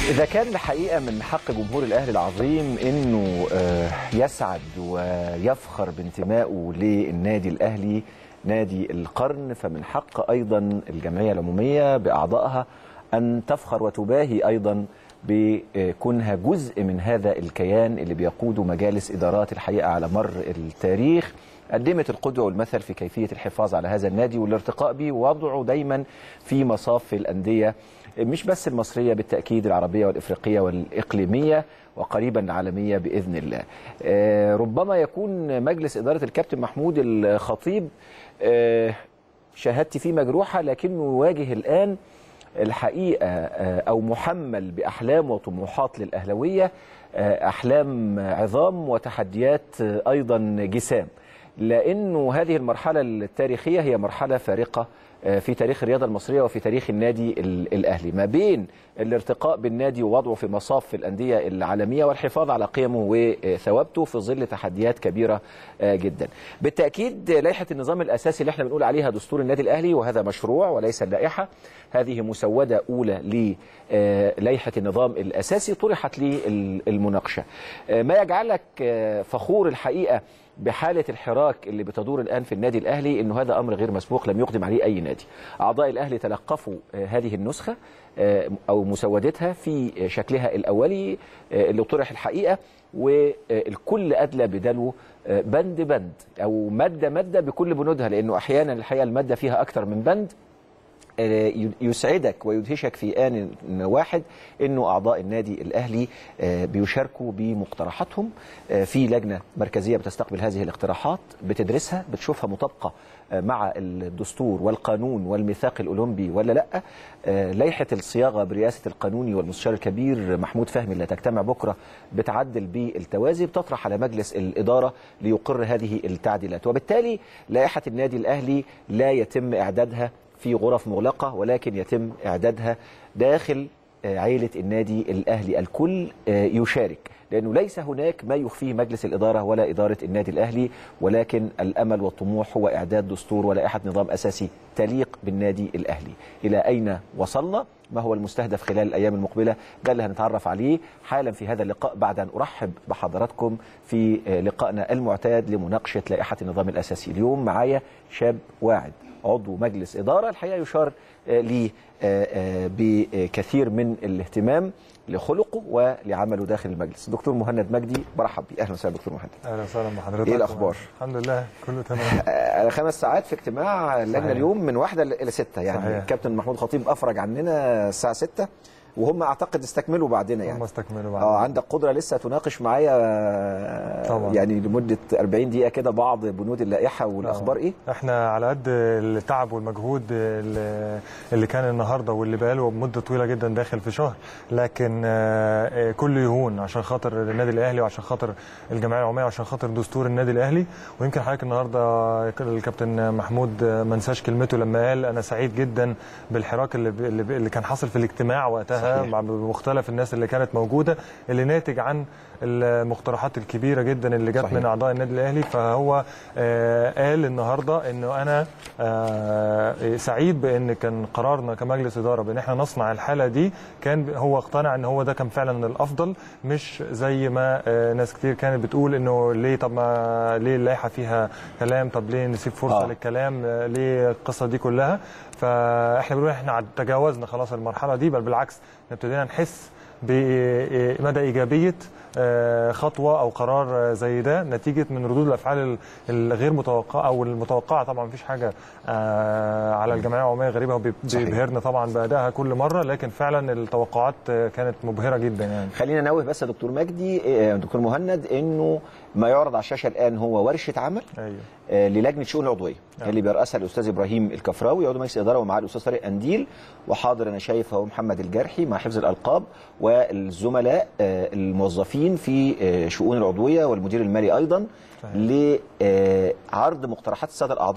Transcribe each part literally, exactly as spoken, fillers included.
إذا كان الحقيقة من حق جمهور الأهلي العظيم إنه يسعد ويفخر بانتمائه للنادي الأهلي نادي القرن، فمن حق أيضا الجمعية العمومية بأعضائها أن تفخر وتباهي أيضا بكونها جزء من هذا الكيان اللي بيقوده مجالس إدارات الحقيقة على مر التاريخ، قدمت القدوة والمثل في كيفية الحفاظ على هذا النادي والارتقاء به ووضعه دايما في مصاف الأندية مش بس المصرية، بالتأكيد العربية والإفريقية والإقليمية وقريبا العالمية بإذن الله. ربما يكون مجلس إدارة الكابتن محمود الخطيب شهادتي فيه مجروحة، لكنه يواجه الآن الحقيقة أو محمل بأحلام وطموحات للأهلوية، أحلام عظام وتحديات أيضا جسام، لأنه هذه المرحلة التاريخية هي مرحلة فارقة في تاريخ الرياضة المصرية وفي تاريخ النادي الأهلي، ما بين الارتقاء بالنادي ووضعه في مصاف الأندية العالمية والحفاظ على قيمه وثوابته في ظل تحديات كبيرة جدا. بالتأكيد لائحة النظام الأساسي اللي احنا بنقول عليها دستور النادي الأهلي، وهذا مشروع وليس اللائحة، هذه مسودة أولى للائحة النظام الأساسي طرحت للمناقشة. ما يجعلك فخور الحقيقة بحالة الحراك اللي بتدور الآن في النادي الأهلي إنه هذا أمر غير مسبوق لم يقدم عليه أي نادي. أعضاء الأهلي تلقفوا هذه النسخة أو مسودتها في شكلها الأولي اللي طرح الحقيقة، والكل أدلى بدلو بند بند أو مادة مادة بكل بنودها، لأنه أحيانا الحقيقة المادة فيها أكثر من بند. يسعدك ويدهشك في آن واحد أنه أعضاء النادي الأهلي بيشاركوا بمقترحاتهم في لجنة مركزية بتستقبل هذه الاقتراحات، بتدرسها، بتشوفها مطابقة مع الدستور والقانون والميثاق الأولمبي ولا لأ. لائحة الصياغة برئاسة القانوني والمستشار الكبير محمود فهمي اللي هتجتمع بكرة بتعدل بالتوازي، بتطرح على مجلس الإدارة ليقر هذه التعديلات، وبالتالي لائحة النادي الأهلي لا يتم إعدادها في غرف مغلقة، ولكن يتم إعدادها داخل عائلة النادي الأهلي. الكل يشارك، لأنه ليس هناك ما يخفيه مجلس الإدارة ولا إدارة النادي الأهلي، ولكن الأمل والطموح هو إعداد دستور ولائحة نظام أساسي تليق بالنادي الأهلي. إلى أين وصلنا؟ ما هو المستهدف خلال الأيام المقبلة؟ ده اللي هنتعرف عليه حالا في هذا اللقاء، بعد أن أرحب بحضراتكم في لقائنا المعتاد لمناقشة لائحة النظام الأساسي. اليوم معايا شاب واعد عضو مجلس إدارة الحقيقة يشار لي بكثير من الاهتمام لخلقه ولعمله داخل المجلس. دكتور مهند مجدي، برحب بيه. اهلا وسهلا دكتور مهند. اهلا وسهلا بحضرتك. ايه الاخبار؟ الحمد لله كله تمام. خمس ساعات في اجتماع اللجنه اليوم من واحدة الى ستة، يعني صحيح. الكابتن محمود خطيب افرج عننا الساعه ستة، وهم اعتقد استكملوا بعدنا، يعني هم استكملوا بعدنا. اه عندك قدره لسه تناقش معايا طبعا، يعني لمده أربعين دقيقه كده بعض بنود اللائحه والاخبار. ايه احنا على قد التعب والمجهود اللي كان النهارده واللي بقاله مده طويله جدا داخل في شهر، لكن كله يهون عشان خاطر النادي الاهلي وعشان خاطر الجمعيه العموميه وعشان خاطر دستور النادي الاهلي. ويمكن حضرتك النهارده الكابتن محمود ما نساش كلمته لما قال انا سعيد جدا بالحراك اللي اللي كان حاصل في الاجتماع وقتها مع بمختلف الناس اللي كانت موجوده، اللي ناتج عن المقترحات الكبيره جدا اللي جت من اعضاء النادي الاهلي. فهو آه قال النهارده انه انا آه سعيد بان كان قرارنا كمجلس اداره بان احنا نصنع الحاله دي، كان هو اقتنع ان هو ده كان فعلا الافضل، مش زي ما آه ناس كتير كانت بتقول انه ليه طب ما ليه اللائحه فيها كلام، طب ليه نسيب فرصه آه. للكلام، آه ليه القصه دي كلها. فاحنا بنقول احنا تجاوزنا خلاص المرحله دي، بل بالعكس ابتدينا نحس بمدى ايجابيه خطوه او قرار زي ده نتيجه من ردود الافعال الغير متوقعه او المتوقعه. طبعا مفيش حاجه على الجمعيه العموميه غريبه وبيبهرنا طبعا بادائها كل مره، لكن فعلا التوقعات كانت مبهره جدا. يعني خلينا ننوه بس يا دكتور مجدي دكتور مهند انه ما يعرض على الشاشه الان هو ورشه عمل أيوه. للجنه شؤون العضويه أيوه. اللي بيرأسها الاستاذ ابراهيم الكفراوي عضو مجلس الاداره، ومعاه الاستاذ طارق انديل، وحاضر انا شايف اهو محمد الجرحي مع حفظ الالقاب، والزملاء الموظفين في شؤون العضويه والمدير المالي ايضا، لعرض مقترحات الساده الاعضاء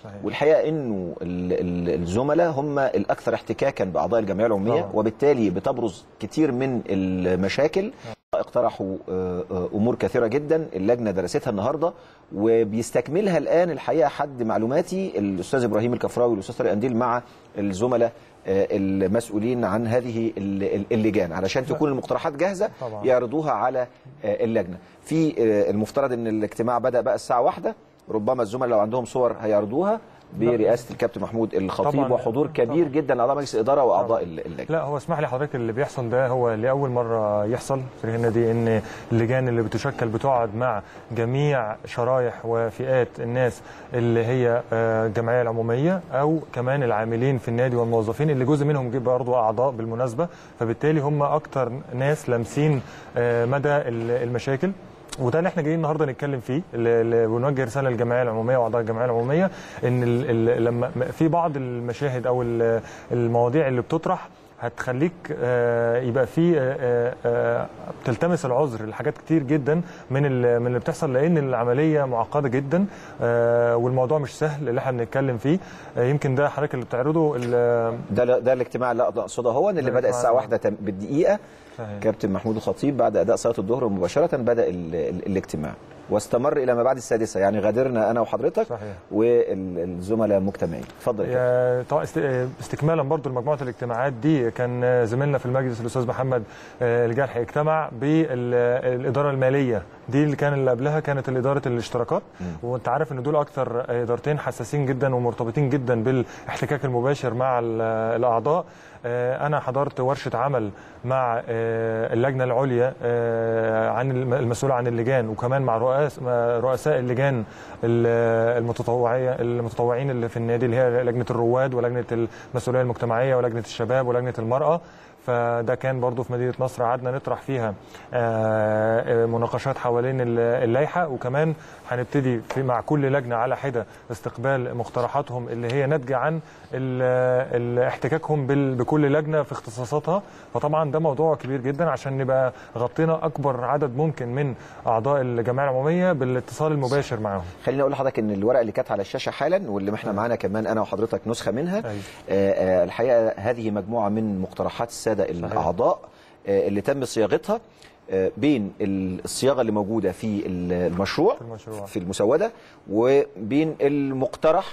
صحيح. والحقيقه انه الزملاء هم الاكثر احتكاكا باعضاء الجمعيه العموميه طبعا. وبالتالي بتبرز كتير من المشاكل. اقترحوا امور كثيره جدا اللجنه درستها النهارده وبيستكملها الان الحقيقه حد معلوماتي الاستاذ ابراهيم الكفراوي والاستاذ طارق قنديل مع الزملاء المسؤولين عن هذه اللجان علشان تكون المقترحات جاهزه طبعا. يعرضوها على اللجنه. في المفترض ان الاجتماع بدا بقى الساعه واحدة، ربما الزملاء لو عندهم صور هيعرضوها برئاسه الكابتن محمود الخطيب وحضور كبير طبعا. جدا لاعضاء مجلس الاداره واعضاء اللجنه. لا هو اسمح لي حضرتك، اللي بيحصل ده هو لاول مره يحصل في النادي، ان اللجان اللي بتشكل بتقعد مع جميع شرايح وفئات الناس اللي هي الجمعيه العموميه او كمان العاملين في النادي والموظفين اللي جزء منهم برضه اعضاء بالمناسبه، فبالتالي هم اكتر ناس لامسين مدى المشاكل. وده اللي احنا جايين النهارده نتكلم فيه، ونوجه رساله للجمعيه العموميه واعضاء الجمعيه العموميه ان لما في بعض المشاهد او المواضيع اللي بتطرح هتخليك يبقى في بتلتمس العذر لحاجات كتير جدا من من اللي بتحصل، لان العمليه معقده جدا والموضوع مش سهل اللي احنا بنتكلم فيه. يمكن ده حضرتك اللي بتعرضه ده ده الاجتماع اللي اقصده هو اللي بدا الساعه واحدة بالدقيقه. صحيح. كابتن محمود الخطيب بعد اداء صلاه الظهر مباشره بدا الاجتماع واستمر الى ما بعد السادسه، يعني غادرنا انا وحضرتك صحيح. والزملاء مجتمعين. اتفضل يا طبعا. استكمالا برضو لمجموعه الاجتماعات دي، كان زميلنا في المجلس الاستاذ محمد الجرحي اجتمع بالاداره الماليه دي، اللي كان اللي قبلها كانت اداره الاشتراكات م. وانت عارف ان دول اكثر ادارتين حساسين جدا ومرتبطين جدا بالاحتكاك المباشر مع الاعضاء. انا حضرت ورشه عمل مع اللجنه العليا عن المسؤوله عن اللجان، وكمان مع رؤساء اللجان المتطوعيه المتطوعين اللي في النادي، اللي هي لجنه الرواد ولجنه المسؤوليه المجتمعيه ولجنه الشباب ولجنه المراه. فده كان برضو في مدينه نصر، قعدنا نطرح فيها مناقشات حوالين اللائحه، وكمان هنبتدي في مع كل لجنه على حده استقبال مقترحاتهم اللي هي ناتجه عن احتكاكهم بكل لجنه في اختصاصاتها. فطبعا ده موضوع كبير جدا عشان نبقى غطينا اكبر عدد ممكن من اعضاء الجمعيه العموميه بالاتصال المباشر معاهم. خليني اقول لحضرتك ان الورقه اللي كانت على الشاشه حالا واللي احنا معانا كمان انا وحضرتك نسخه منها، أيوة. آه الحقيقه هذه مجموعه من مقترحات الساده الاعضاء آه اللي تم صياغتها بين الصياغه اللي موجوده في المشروع في, المشروع. في المسوده وبين المقترح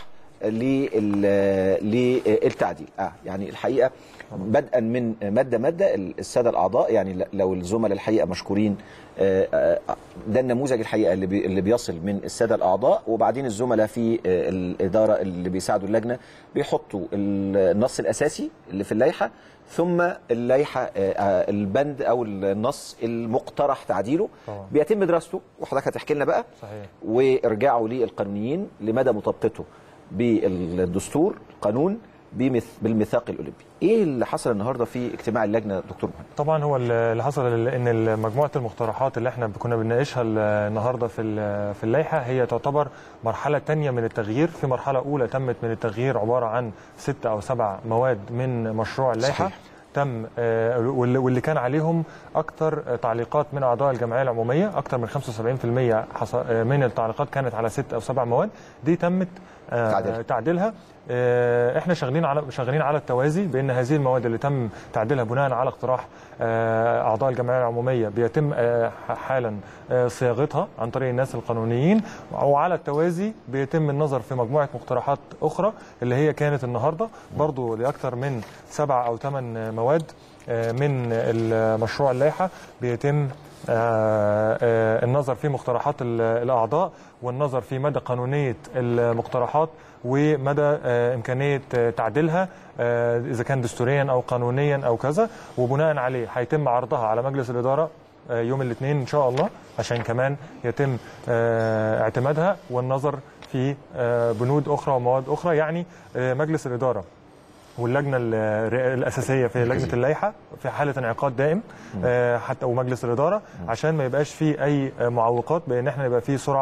للتعديل. اه يعني الحقيقه بدءا من ماده ماده الساده الاعضاء، يعني لو الزملاء الحقيقه مشكورين، ده النموذج الحقيقه اللي اللي بيصل من الساده الاعضاء، وبعدين الزملاء في الاداره اللي بيساعدوا اللجنه بيحطوا النص الاساسي اللي في اللائحه، ثم اللائحه البند او النص المقترح تعديله طبعا. بيتم دراسته وحضرتك هتحكي لنا بقى صحيح. وارجاعه للقانونيين لمدى مطابقته بالدستور القانون بالميثاق الاولمبي. ايه اللي حصل النهارده في اجتماع اللجنه دكتور محمد؟ طبعا هو اللي حصل ان مجموعه المقترحات اللي احنا كنا بنناقشها النهارده في في اللائحه هي تعتبر مرحله ثانيه من التغيير. في مرحله اولى تمت من التغيير عباره عن ست او سبع مواد من مشروع اللائحه صحيح. تم واللي كان عليهم اكثر تعليقات من اعضاء الجمعيه العموميه، اكثر من خمسة وسبعين بالمئة من التعليقات كانت على ست او سبع مواد، دي تمت تعديل. تعديلها. احنا شغالين على شغالين على التوازي بان هذه المواد اللي تم تعديلها بناء على اقتراح اعضاء الجمعيه العموميه بيتم حالا صياغتها عن طريق الناس القانونيين، وعلى التوازي بيتم النظر في مجموعه مقترحات اخرى اللي هي كانت النهارده برضو لاكثر من سبع او ثمان مواد من المشروع اللائحه بيتم النظر في مقترحات الاعضاء والنظر في مدى قانونيه المقترحات ومدى امكانيه تعديلها اذا كان دستوريا او قانونيا او كذا، وبناء عليه هيتم عرضها على مجلس الاداره يوم الاثنين ان شاء الله عشان كمان يتم اعتمادها والنظر في بنود اخرى ومواد اخرى. يعني مجلس الاداره واللجنه الاساسيه في لجنه اللائحه في حاله انعقاد دائم حتى ومجلس الاداره عشان ما يبقاش فيه اي معوقات، بان احنا يبقى فيه سرعه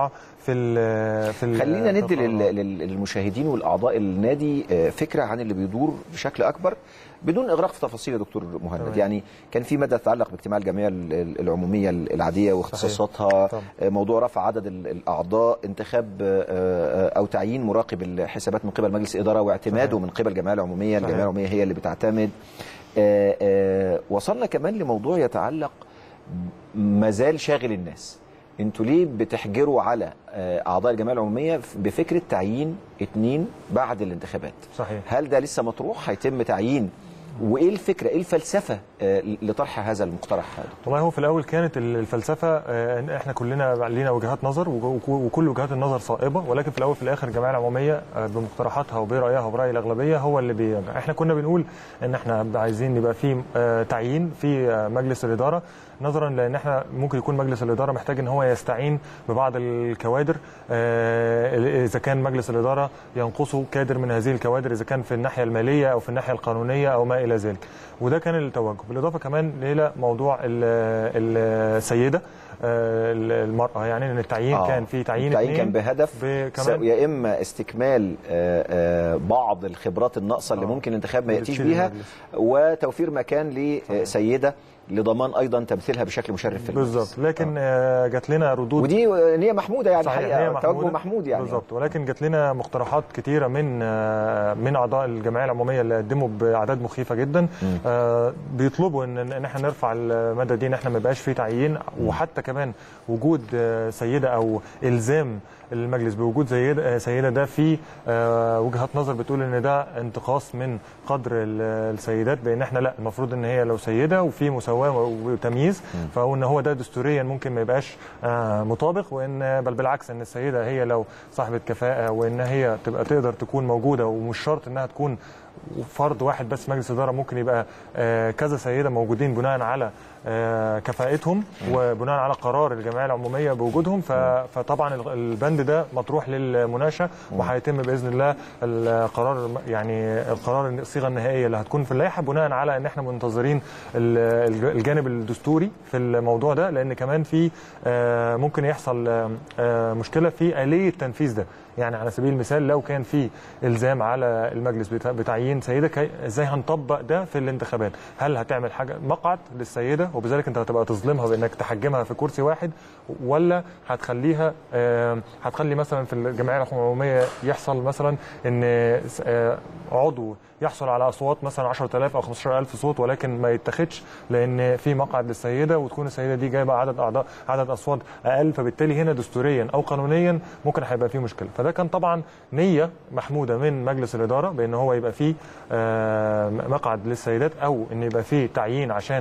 في ال في ال خلينا ندي للمشاهدين والاعضاء النادي فكره عن اللي بيدور بشكل اكبر بدون اغراق في تفاصيل يا دكتور مهند. طبعا. يعني كان في ماده تتعلق باجتماع الجمعيه العموميه العاديه واختصاصاتها، موضوع رفع عدد الاعضاء، انتخاب او تعيين مراقب الحسابات من قبل مجلس اداره واعتماده صحيح. من قبل الجمعيه العموميه، الجمعيه العموميه هي اللي بتعتمد. آآ آآ وصلنا كمان لموضوع يتعلق مازال شاغل الناس، انتوا ليه بتحجروا على اعضاء الجمعيه العموميه بفكره تعيين اتنين بعد الانتخابات؟ صحيح. هل ده لسه مطروح؟ هيتم تعيين؟ وايه الفكره، ايه الفلسفه لطرح هذا المقترح؟ والله هو في الاول كانت الفلسفه احنا كلنا لينا وجهات نظر وكل وجهات النظر صائبه، ولكن في الاول في الاخر الجمعيه العموميه بمقترحاتها وبرايها وبراي الاغلبيه هو اللي بيرجع. احنا كنا بنقول ان احنا عايزين يبقى في تعيين في مجلس الاداره، نظرا لان احنا ممكن يكون مجلس الاداره محتاج ان هو يستعين ببعض الكوادر، اذا كان مجلس الاداره ينقصه كادر من هذه الكوادر، اذا كان في الناحيه الماليه او في الناحيه القانونيه او ما الى ذلك، وده كان التوجه. بالاضافه كمان الى موضوع السيده المراه، يعني ان التعيين آه. كان في تعيين التعيين كان بهدف يا اما استكمال بعض الخبرات الناقصه اللي آه. ممكن الانتخاب ما ياتيش بيها، وتوفير مكان لسيده لضمان ايضا تمثيلها بشكل مشرف في المجلس. بالظبط. لكن آه. جات لنا ردود، ودي نيه محموده يعني الحقيقه، توجه محمود يعني بالظبط. ولكن جات لنا مقترحات كثيره من آه من اعضاء الجمعيه العموميه اللي قدموا باعداد مخيفه جدا، آه بيطلبوا ان ان احنا نرفع الماده دي، ان احنا ما يبقاش في تعيين، وحتى كمان وجود آه سيده او الزام المجلس بوجود سيده سيده ده في آه وجهات نظر بتقول ان ده انتقاص من قدر السيدات، بان احنا لا، المفروض ان هي لو سيده وفي مساواه وتمييز فان هو ده دستوريا ممكن ما يبقاش آه مطابق، وان بل بالعكس ان السيده هي لو صاحبه كفاءه وان هي تبقى تقدر تكون موجوده، ومش شرط انها تكون فرد واحد بس مجلس اداره، ممكن يبقى آه كذا سيده موجودين بناء على آه كفاءتهم وبناء على قرار الجمعيه العموميه بوجودهم. فطبعا البند ده مطروح للمناقشه، وهيتم باذن الله القرار، يعني القرار الصيغه النهائيه اللي هتكون في اللائحه بناء على ان احنا منتظرين الجانب الدستوري في الموضوع ده، لان كمان في آه ممكن يحصل آه مشكله في آلية تنفيذ ده. يعني على سبيل المثال لو كان في الزام على المجلس بتعيين سيده، ازاي هنطبق ده في الانتخابات؟ هل هتعمل حاجه مقعد للسيده وبذلك انت هتبقى تظلمها بانك تحجمها في كرسي واحد، ولا هتخليها آه هتخلي مثلا في الجمعيه العموميه يحصل مثلا ان آه عضو يحصل على اصوات مثلا عشرة آلاف او خمستاشر ألف صوت ولكن ما يتخذش لان في مقعد للسيده، وتكون السيده دي جايبه عدد اعضاء عدد اصوات اقل، فبالتالي هنا دستوريا او قانونيا ممكن هيبقى فيه مشكله. فده كان طبعا نيه محموده من مجلس الاداره بان هو يبقى فيه مقعد للسيدات، او ان يبقى فيه تعيين عشان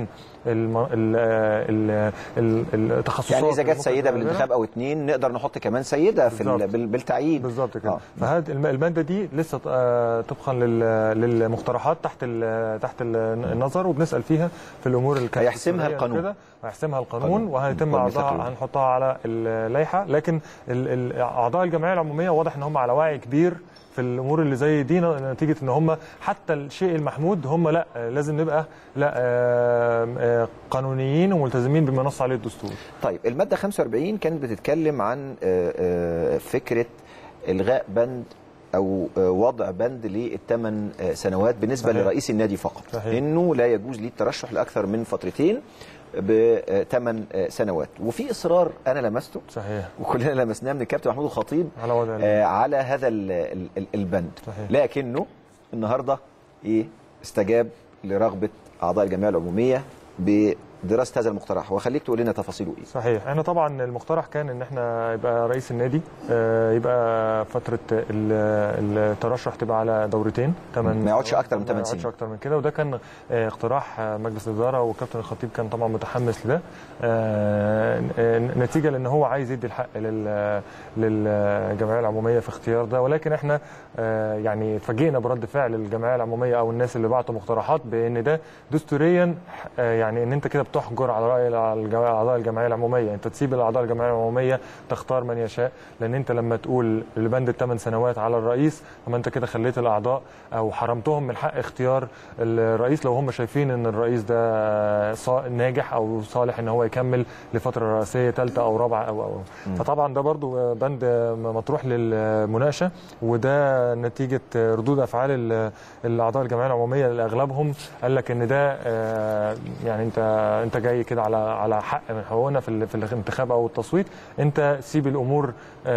التخصصات. يعني اذا جت سيده بالانتخاب او اتنين نقدر نحط كمان سيده في بالتعيين. بالظبط كده. آه. فهذه الماده دي لسه طبقا للمقترحات تحت تحت النظر، وبنسال فيها في الامور اللي هيحسمها القانون هيحسمها القانون وهيتم عرضها، هنحطها على اللائحه. لكن اعضاء الجمعيه العموميه واضح ان هم على وعي كبير في الامور اللي زي دي، نتيجه ان هم حتى الشيء المحمود هم لا لازم نبقى لا قانونيين وملتزمين بما نص عليه الدستور. طيب الماده خمسة وأربعين كانت بتتكلم عن فكره الغاء بند او وضع بند للثمان سنوات بالنسبه صحيح. لرئيس النادي فقط، صحيح. انه لا يجوز ليه الترشح لاكثر من فترتين بثمان سنوات، وفي اصرار انا لمسته صحيح وكلنا لمسناه من الكابتن محمود الخطيب على وضع آه على هذا البند صحيح. لكنه النهارده ايه استجاب لرغبه اعضاء الجمعيه العموميه بدراسه هذا المقترح، وخليك تقول لنا تفاصيله ايه. صحيح. احنا طبعا المقترح كان ان احنا يبقى رئيس النادي يبقى فتره الترشح تبقى على دورتين، ثمان ما يقعدش اكتر من ثمان سنين، ما يقعدش اكتر من كده، وده كان اقتراح مجلس الاداره والكابتن الخطيب كان طبعا متحمس لده، نتيجه لان هو عايز يدي الحق للجمعيه العموميه في اختيار ده. ولكن احنا يعني اتفاجئنا برد فعل الجمعيه العموميه او الناس اللي بعتوا مقترحات بان ده دستوريا، يعني ان انت كده بتحجر على راي اعضاء الجمعيه العموميه، انت تسيب الاعضاء الجمعيه العموميه تختار من يشاء، لان انت لما تقول البند الثمان سنوات على الرئيس فما انت كده خليت الاعضاء او حرمتهم من حق اختيار الرئيس لو هم شايفين ان الرئيس ده ناجح او صالح ان هو يكمل لفتره رئاسيه ثالثه او رابعه او او فطبعا ده برضو بند مطروح للمناقشه، وده نتيجه ردود افعال الاعضاء الجمعيه العموميه اللي اغلبهم قال لك ان ده يعني انت انت جاي كده على على حق من حقوقنا في في الانتخاب او التصويت، انت سيب الامور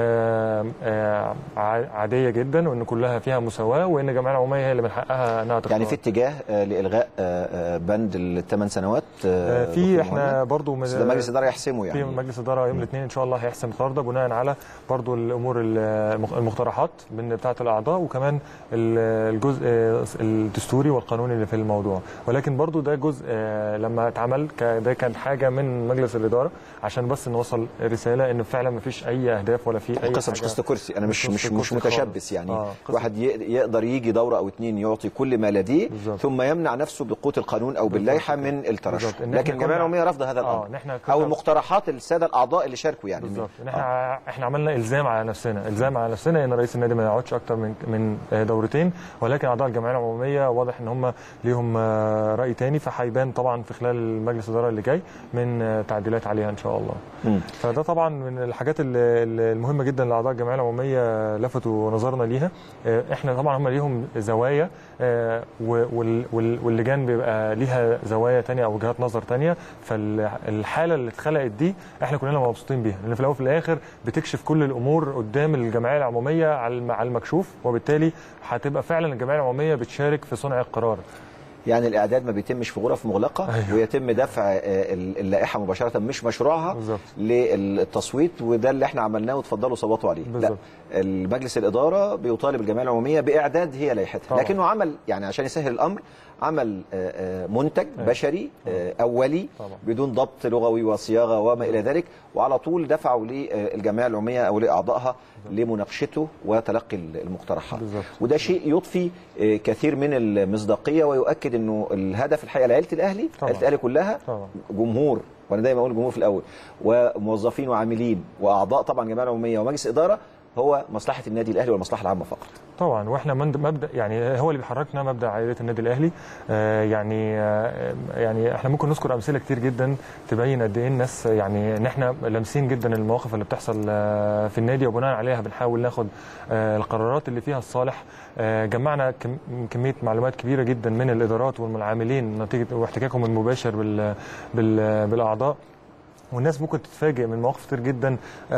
عاديه جدا وان كلها فيها مساواه وان الجمعيه العموميه هي اللي من حقها انها تختار. يعني في اتجاه لالغاء بند الثمان سنوات في احنا برضو مجلس الاداره يحسمه، يعني في مجلس الاداره يوم الاثنين ان شاء الله هيحسم القرار ده بناء على برضو الامور المقترحات من بتاعه الاعضاء وكمان الجزء الدستوري والقانوني اللي في الموضوع، ولكن برضو ده جزء لما اتعمل ده كان حاجه من مجلس الاداره عشان بس نوصل رساله ان فعلا ما فيش اي اهداف ولا في اي قصه مش قصه كرسي، انا مش مش مش متشبث يعني آه واحد يقدر يجي دوره او اثنين يعطي كل ما لديه بالزبط. ثم يمنع نفسه بقوه القانون او باللائحه من الترشح، لكن الجمعيه العموميه رافضه هذا الامر آه او مقترحات الساده الاعضاء اللي شاركوا يعني بالظبط. احنا آه. احنا عملنا الزام على نفسنا، الزام على نفسنا ان رئيس النادي ما يقعدش اكتر من من دورتين، ولكن اعضاء الجمعيه العموميه واضح ان هم ليهم راي ثاني، فهيبان طبعا في خلال مجلس الاداره اللي جاي من تعديلات عليها ان شاء الله. م. فده طبعا من الحاجات المهمه جدا لاعضاء الجمعيه العموميه لفتوا نظرنا ليها. احنا طبعا هم ليهم زوايا واللجان بيبقى ليها زوايا ثانيه او وجهات نظر ثانيه، فالحاله اللي اتخلقت دي احنا كلنا مبسوطين بيها، لان في الاول وفي الاخر بتكشف كل الامور قدام الجمعيه العموميه على المكشوف، وبالتالي هتبقى فعلا الجمعيه العموميه بتشارك في صنع القرار. يعني الاعداد ما بيتمش في غرف مغلقه أيوه. ويتم دفع اللائحه مباشره مش مشروعها بالزبط. للتصويت، وده اللي احنا عملناه وتفضلوا صوتوا عليه. بالزبط. لا، المجلس الاداره بيطالب الجمعيه العموميه باعداد هي لائحتها، لكنه عمل يعني عشان يسهل الامر عمل منتج أيوه. بشري أيوه. اولي طبعا. بدون ضبط لغوي وصياغه وما الى ذلك، وعلى طول دفعوا للجمعيه العموميه او لاعضائها لمناقشته وتلقي المقترحات، وده شيء يضفي كثير من المصداقيه ويؤكد انه الهدف الحقيقه لعيله الاهلي، عيله الاهلي كلها طبعا. جمهور، وانا دايما اقول جمهور في الاول، وموظفين وعاملين واعضاء طبعا جمعيه العموميه ومجلس اداره، هو مصلحه النادي الاهلي والمصلحه العامه فقط. طبعا، واحنا مبدا يعني هو اللي بيحركنا مبدا عائله النادي الاهلي. آه يعني آه يعني احنا ممكن نذكر امثله كتير جدا تبين قد ايه الناس يعني ان احنا لامسين جدا المواقف اللي بتحصل آه في النادي، وبناء عليها بنحاول ناخد آه القرارات اللي فيها الصالح. آه جمعنا كم كميه معلومات كبيره جدا من الادارات والعاملين نتيجه واحتكاكهم المباشر بال بال بالاعضاء، والناس ممكن تتفاجئ من مواقف كتير جدا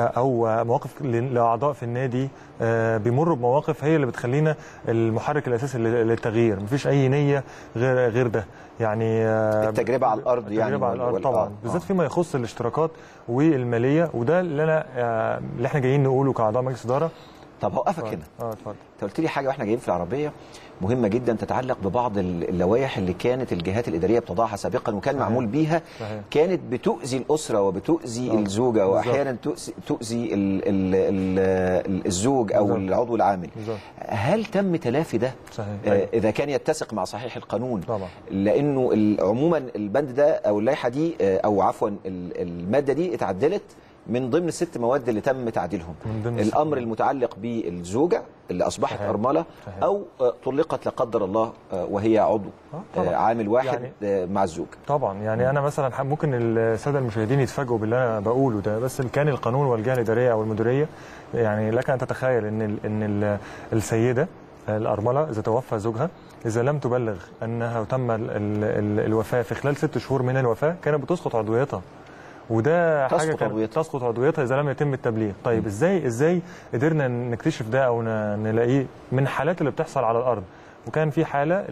او مواقف لاعضاء في النادي بيمروا بمواقف هي اللي بتخلينا المحرك الاساسي للتغيير، مفيش اي نيه غير غير ده. يعني التجربه على الارض يعني التجربه على الارض طبعا آه. بالذات فيما يخص الاشتراكات والماليه، وده اللي انا اللي احنا جايين نقوله كاعضاء مجلس اداره. طب هوقفك هنا. اه اتفضل. انت قلت لي حاجه واحنا جايين في العربيه مهمه جدا تتعلق ببعض اللوائح اللي كانت الجهات الاداريه بتضعها سابقا وكان صحيح. معمول بيها صحيح. كانت بتؤذي الاسره وبتؤذي أوه. الزوجه واحيانا تؤذي, تؤذي ال ال ال الزوج او بالزبط. العضو العامل بالزبط. هل تم تلافي ده صحيح. آه اذا كان يتسق مع صحيح القانون طبعا. لانه عموما البند ده او اللائحه دي او عفوا الماده دي اتعدلت من ضمن الست مواد اللي تم تعديلهم، الامر المتعلق بالزوجه اللي اصبحت صحيح. ارمله صحيح. او طلقت لا قدر الله وهي عضو طبعا. عامل واحد يعني مع الزوج. طبعا يعني انا مثلا ممكن الساده المشاهدين يتفاجئوا باللي انا بقوله ده، بس كان القانون والجهه الاداريه او المديريه يعني لك ان تتخيل ان ال ان ال السيده الارمله اذا توفى زوجها اذا لم تبلغ انها تم ال ال الوفاه في خلال ست شهور من الوفاه كانت بتسقط عضويتها، وده حاجه كانت تسقط عضويتها اذا لم يتم التبليغ. طيب ازاي ازاي قدرنا نكتشف ده او نلاقيه من الحالات اللي بتحصل على الارض؟ وكان في حاله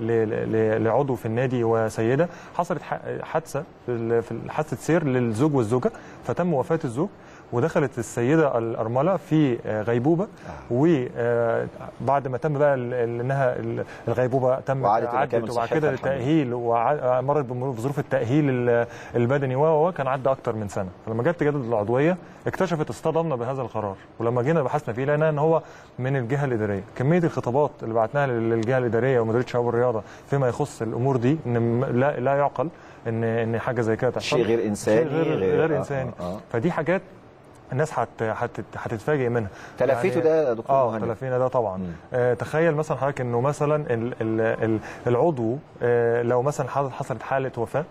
لعضو في النادي وسيده حصلت حادثه في حادثه سير للزوج والزوجه، فتم وفاه الزوج ودخلت السيده الارمله في غيبوبه، وبعد ما تم بقى انها الغيبوبه تم عدت وبعد كده التاهيل ومرت بظروف التاهيل البدني وكان عدى اكتر من سنه. فلما جت تجدد العضويه اكتشفت اصطدمنا بهذا القرار، ولما جينا بحثنا فيه لقينا ان هو من الجهه الاداريه. كميه الخطابات اللي بعتناها للجهه الاداريه ومديريه شباب الرياضه فيما يخص الامور دي ان لا لا يعقل ان ان حاجه زي كده تحصل، شيء غير انساني، شيء غير, غير, غير آه انساني. آه آه. فدي حاجات الناس هتتفاجئ منها. تلفيته يعني ده يا دكتور اه مهند؟ تلفينا ده طبعا. آه تخيل مثلا حضرتك انه مثلا ال ال العضو آه لو مثلا حصلت حاله وفاه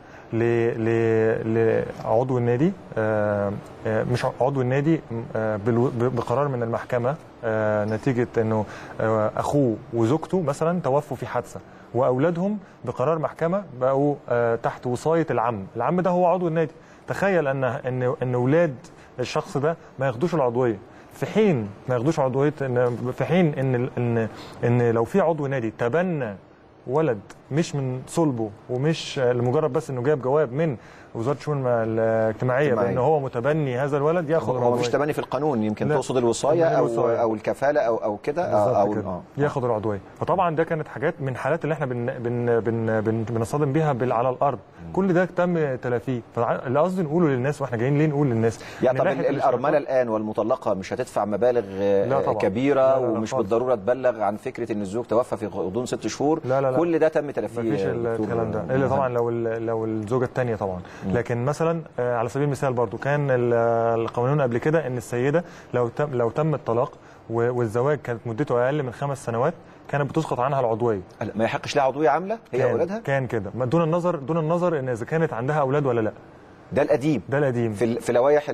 لعضو النادي، آه آه مش عضو النادي، آه بقرار من المحكمه آه نتيجه انه آه اخوه وزوجته مثلا توفوا في حادثه، واولادهم بقرار محكمه بقوا آه تحت وصايه العم، العم ده هو عضو النادي. تخيل ان ان ان اولاد الشخص ده ما ياخدوش العضويه، في حين ما ياخدوش عضويه، في حين ان ان ان لو في عضو نادي تبنى ولد مش من صلبه ومش لمجرد بس انه جاب جواب من وزاره الشؤون الاجتماعيه بان هو متبني هذا الولد ياخد العضويه. هو مش تبني في القانون، يمكن تقصد الوصايه او الوصاية. او الكفاله او او كده او كده. ياخد العضويه. فطبعا ده كانت حاجات من حالات اللي احنا بن بن بن بن بنصطدم بيها على الارض. كل ده تم تلافيه. فاللي قصدي نقوله للناس، واحنا جايين ليه نقول للناس يعني طب الارمله الان والمطلقه مش هتدفع مبالغ لا كبيره لا لا لا ومش خالص. بالضروره تبلغ عن فكره ان الزوج توفى في غضون ست شهور. لا لا لا. كل ده تم تلافيه. مفيش الكلام ده الا طبعا لو لو الزوجه الثانيه طبعا. لكن مثلا على سبيل المثال برضو كان القانون قبل كده ان السيده لو تم لو تم الطلاق والزواج كانت مدته اقل من خمس سنوات كانت بتسقط عنها العضويه. ما يحقش لها عضويه عامله هي اولادها؟ كان كده دون النظر دون النظر ان اذا كانت عندها اولاد ولا لا. ده القديم ده القديم في في لوائح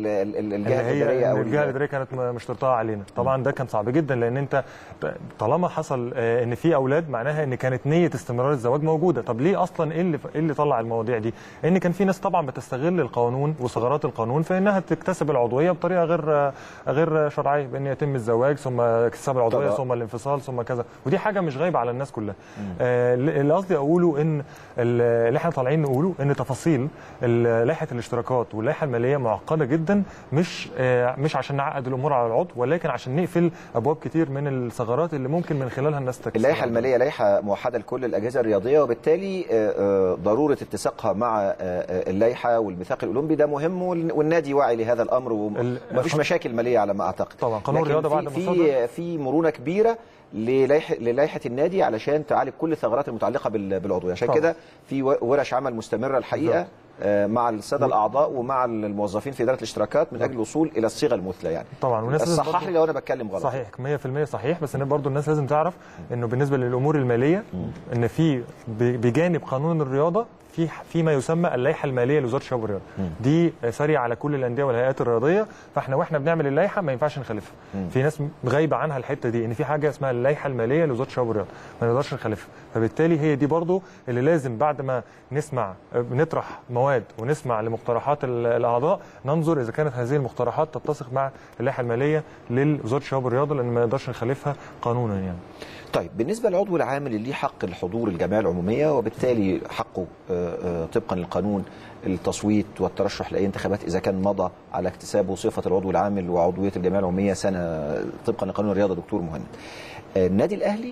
الجهه الاداريه او الجهه الاداريه كانت مشترطها علينا. طبعا ده كان صعب جدا، لان انت طالما حصل ان في اولاد معناها ان كانت نيه استمرار الزواج موجوده. طب ليه اصلا ايه اللي ايه اللي طلع المواضيع دي؟ ان كان في ناس طبعا بتستغل القانون وثغرات القانون في انها تكتسب العضويه بطريقه غير غير شرعيه، بان يتم الزواج ثم اكتساب العضويه ثم الانفصال ثم كذا، ودي حاجه مش غايبه على الناس كلها. آه اللي قصدي اقوله ان اللي احنا طالعين نقوله ان تفاصيل لائحه الاشتراكات واللائحه الماليه معقده جدا، مش آه مش عشان نعقد الامور على العضو، ولكن عشان نقفل ابواب كتير من الثغرات اللي ممكن من خلالها الناس تكسب. اللائحه الماليه لائحه موحده لكل الاجهزه الرياضيه، وبالتالي آه ضروره اتساقها مع آه اللائحه والميثاق الاولمبي ده مهم، والنادي واعي لهذا الامر ومفيش مشاكل ماليه على ما اعتقد. طبعا قانون الرياضه بعد في في مرونه كبيره للائحه للائحه النادي علشان تعالج كل الثغرات المتعلقه بالعضويه. عشان كده في ورش عمل مستمره الحقيقه مع الساده الاعضاء ومع الموظفين في اداره الاشتراكات من اجل الوصول الى الصيغه المثلى. يعني طبعا والناس صحح لي لو انا بتكلم غلط. صحيح مية في المية صحيح، بس ان برضو الناس لازم تعرف انه بالنسبه للامور الماليه ان في بجانب قانون الرياضه في فيما يسمى اللائحه الماليه لوزاره الشباب والرياضه. دي ساريه على كل الانديه والهيئات الرياضيه، فاحنا واحنا بنعمل اللائحه ما ينفعش نخالفها. في ناس غايبه عنها الحته دي، ان في حاجه اسمها اللائحه الماليه لوزاره الشباب والرياضه ما نقدرش نخالفها. فبالتالي هي دي برضو اللي لازم بعد ما نسمع نطرح مواد ونسمع لمقترحات الاعضاء ننظر اذا كانت هذه المقترحات تتسق مع اللائحه الماليه لوزاره الشباب والرياضه، لان ما نقدرش نخالفها قانونا يعني. طيب بالنسبه للعضو العامل اللي ليه حق الحضور الجمعيه العموميه، وبالتالي حقه طبقا للقانون التصويت والترشح لاي انتخابات اذا كان مضى على اكتسابه صفه العضو العامل وعضويه الجمعيه العموميه سنه طبقا لقانون الرياضه. دكتور مهند، النادي الاهلي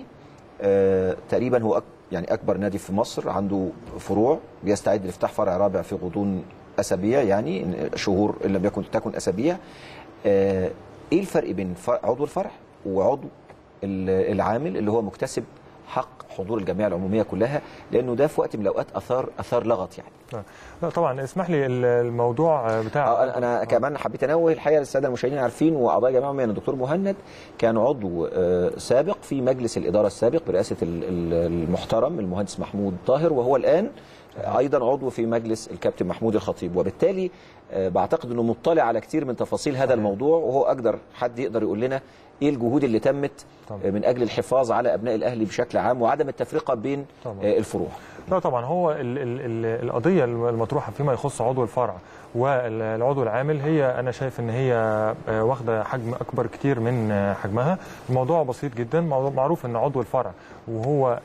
تقريبا هو يعني اكبر نادي في مصر، عنده فروع، بيستعد لافتتاح فرع رابع في غضون اسابيع، يعني شهور ان لم يكن تكن اسابيع. ايه الفرق بين عضو الفرع وعضو العامل اللي هو مكتسب حق حضور الجمعيه العموميه كلها، لانه ده في وقت من الاوقات اثار اثار لغط يعني؟ لا طبعا اسمح لي الموضوع بتاع آه انا آه. كمان حبيت انوه الحقيقه للساده المشاهدين عارفين واعضاء الجمعيه العموميه ان الدكتور مهند كان عضو آه سابق في مجلس الاداره السابق برئاسه المحترم المهندس محمود طاهر، وهو الان ايضا عضو في مجلس الكابتن محمود الخطيب، وبالتالي آه بعتقد انه مطلع على كتير من تفاصيل هذا الموضوع، وهو اقدر حد يقدر يقول لنا ايه الجهود اللي تمت طبعا من اجل الحفاظ على ابناء الاهلي بشكل عام وعدم التفرقه بين طبعا الفروع. لا طبعا هو ال ال ال القضيه المطروحه فيما يخص عضو الفرع والعضو العامل هي انا شايف ان هي واخده حجم اكبر كتير من حجمها. الموضوع بسيط جدا، معروف ان عضو الفرع وهو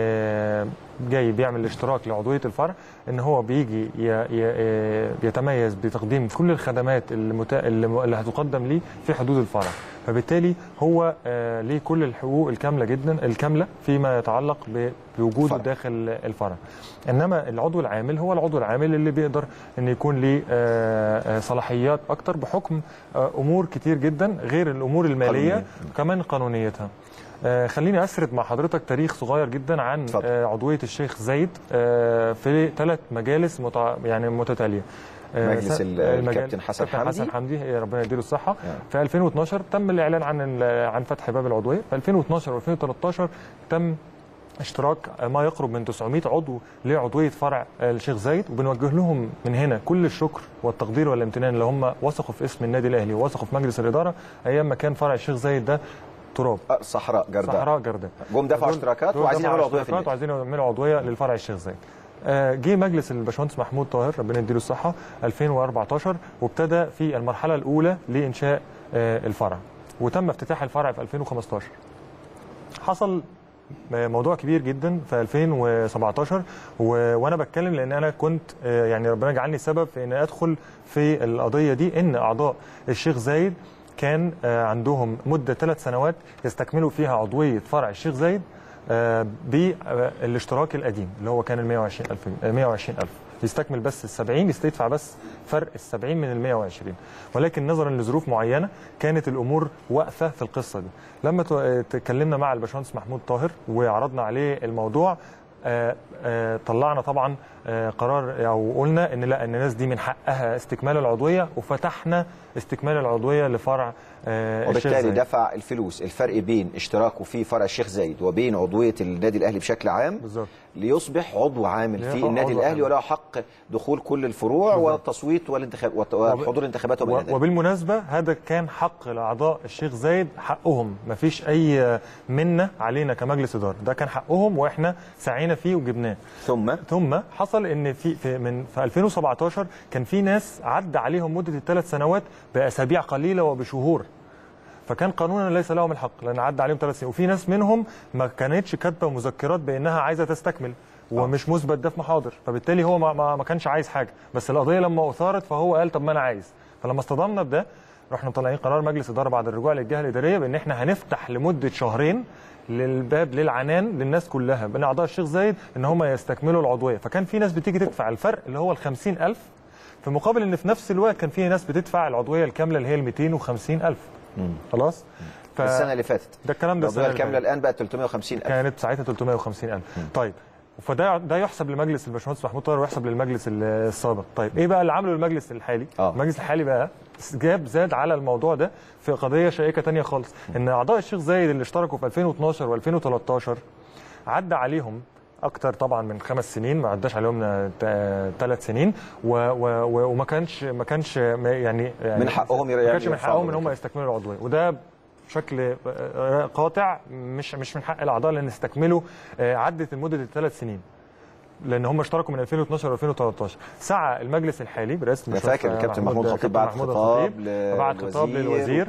جاي بيعمل الاشتراك لعضويه الفرع ان هو بيجي يتميز بتقديم كل الخدمات اللي هتقدم ليه في حدود الفرع، فبالتالي هو ليه كل الحقوق الكامله جدا الكامله فيما يتعلق بوجوده فرع. داخل الفرع. انما العضو العامل هو العضو العامل اللي بيقدر ان يكون ليه صلاحيات اكتر بحكم امور كتير جدا غير الامور الماليه قانونية. كمان قانونيتها. خليني اسرد مع حضرتك تاريخ صغير جدا عن فضل. عضويه الشيخ زايد في ثلاث مجالس متع... يعني متتاليه. مجلس الكابتن حسن حمدي حسن حمدي ربنا يديله الصحه. يعني. في ألفين واثناشر تم الاعلان عن عن فتح باب العضويه، في ألفين واثناشر وألفين وثلاثة عشر تم اشتراك ما يقرب من تسعمائة عضو لعضويه فرع الشيخ زايد، وبنوجه لهم من هنا كل الشكر والتقدير والامتنان اللي هم وثقوا في اسم النادي الاهلي ووثقوا في مجلس الاداره ايام ما كان فرع الشيخ زايد ده تراب صحراء جرداء صحراء جرداء جم دفعوا اشتراكات وعايزين يعملوا عضويه في النادي وعايزين يعملوا عضويه للفرع الشيخ زايد. جه مجلس الباشمهندس محمود طاهر ربنا يديله الصحه ألفين وأربعة عشر وابتدى في المرحله الاولى لانشاء الفرع، وتم افتتاح الفرع في ألفين وخمسة عشر. حصل موضوع كبير جدا في ألفين وسبعة عشر و... وانا بتكلم لان انا كنت يعني ربنا جعلني سبب في ان ادخل في القضيه دي، ان اعضاء الشيخ زايد كان عندهم مده ثلاث سنوات يستكملوا فيها عضويه فرع الشيخ زايد بالاشتراك القديم اللي هو كان ال مائة وعشرين ألف مائة وعشرين ألف، يستكمل بس ال سبعين، يدفع بس فرق ال سبعين من ال مائة وعشرين. ولكن نظرا لظروف معينه كانت الامور واقفه في القصه دي. لما تكلمنا مع الباشمهندس محمود طاهر وعرضنا عليه الموضوع آآ آآ طلعنا طبعا قرار او قلنا ان لا، ان الناس دي من حقها استكمال العضويه، وفتحنا استكمال العضويه لفرع وبالتالي دفع الفلوس الفرق بين اشتراكه في فرع الشيخ زايد وبين عضويه النادي الاهلي بشكل عام بالزبط. ليصبح عضو عامل في النادي الاهلي وله حق دخول كل الفروع بالزبط. والتصويت والانتخاب وحضور الانتخابات و... وبالمناسبه هذا كان حق لاعضاء الشيخ زايد، حقهم ما فيش اي منه علينا كمجلس اداره، ده كان حقهم واحنا سعينا فيه وجبناه. ثم ثم حصل ان في, في من في ألفين وسبعة عشر كان في ناس عدى عليهم مده الثلاث سنوات باسابيع قليله وبشهور، فكان قانونا ليس لهم الحق لان عدى عليهم ثلاث سنين، وفي ناس منهم ما كانتش كاتبه مذكرات بانها عايزه تستكمل ومش مثبت ده في محاضر، فبالتالي هو ما, ما كانش عايز حاجه، بس القضيه لما اثارت فهو قال طب ما انا عايز. فلما اصطدمنا بده رحنا مطلعين قرار مجلس اداره بعد الرجوع للجهه الاداريه بان احنا هنفتح لمده شهرين للباب للعنان للناس كلها بين اعضاء الشيخ زايد ان هم يستكملوا العضويه. فكان في ناس بتيجي تدفع الفرق اللي هو ال خمسين ألف، في مقابل ان في نفس الوقت كان في ناس بتدفع العضويه الكامله اللي هي ال مئتين وخمسين ألف. خلاص ف... السنه اللي فاتت ده الكلام ده العضويه الكامله الان بقت ثلاثمائة وخمسين ألف، كانت ساعتها ثلاثمائة وخمسين ألف. مم. طيب فده ده يحسب لمجلس الباشمهندس محمود طاهر ويحسب للمجلس السابق. طيب ايه بقى اللي عمله المجلس الحالي؟ آه. المجلس الحالي بقى جاب زاد على الموضوع ده في قضيه شائكه ثانيه خالص، ان اعضاء الشيخ زايد اللي اشتركوا في ألفين واثناشر وألفين وثلاثة عشر عدى عليهم اكتر طبعا من خمس سنين، ما عداش عليهم ثلاث سنين و و وما كانش ما كانش يعني من حقهم ما كانش من حقهم ان هم يستكملوا العضويه، وده بشكل قاطع مش مش من حق الاعضاء لان استكملوا عدت المده الثلاث سنين، لان هم اشتركوا من ألفين واثناشر وألفين وثلاثة عشر. سعى المجلس الحالي برئاسه المشرف فاكر الكابتن محمود خطيب بعت خطاب بعت خطاب للوزير